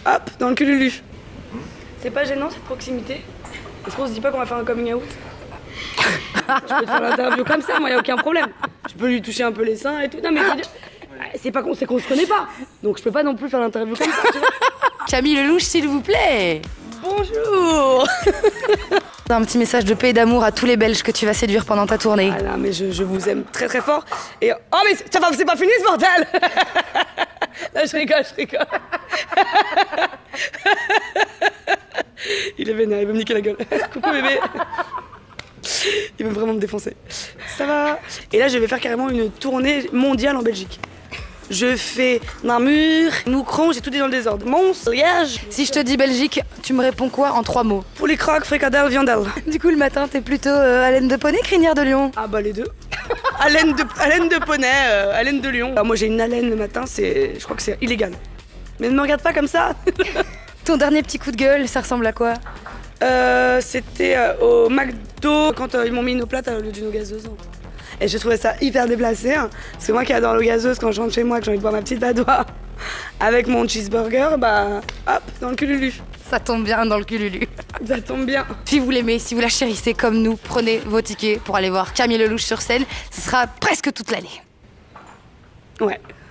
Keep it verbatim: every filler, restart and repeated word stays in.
hop, dans le cululu. C'est pas gênant cette proximité? Est-ce qu'on se dit pas qu'on va faire un coming out? Je peux te faire l'interview comme ça, moi y a aucun problème. Je peux lui toucher un peu les seins et tout. Non mais je veux dire, c'est pas qu'on, c'est qu'on se connaît pas. Donc je peux pas non plus faire l'interview comme ça, tu vois. Camille Lelouch, s'il vous plaît. Bonjour. Un petit message de paix et d'amour à tous les Belges que tu vas séduire pendant ta tournée. Ah non, mais je, je vous aime très très fort. Et oh mais c'est, c'est pas fini ce bordel. Là je rigole, je rigole. Il est vénère, il veut me niquer la gueule. Coucou bébé. Il veut vraiment me défoncer. Ça va. Et là je vais faire carrément une tournée mondiale en Belgique. Je fais Namur, Moucron, j'ai tout dit dans le désordre. Mons, Liège. Si je te dis Belgique, tu me réponds quoi en trois mots? Poulet croque, fricadelle, viandelle. Du coup le matin, t'es plutôt euh, haleine de poney, crinière de lion? Ah bah les deux. haleine, de, haleine de poney, euh, haleine de lion. Alors, moi j'ai une haleine le matin, c'est, je crois que c'est illégal. Mais ne me regarde pas comme ça. Ton dernier petit coup de gueule, ça ressemble à quoi? euh, C'était euh, au McDo, quand euh, ils m'ont mis une eau plate au lieu d'une eau gazeuse. Et je trouvais ça hyper déplacé, hein, parce que moi qui adore l'eau gazeuse, quand je rentre chez moi, que j'ai envie de boire ma petite badoie avec mon cheeseburger, bah hop, dans le cululu. Ça tombe bien dans le cululu. Ça tombe bien. Si vous l'aimez, si vous la chérissez comme nous, prenez vos tickets pour aller voir Camille Lelouch sur scène. Ce sera presque toute l'année. Ouais.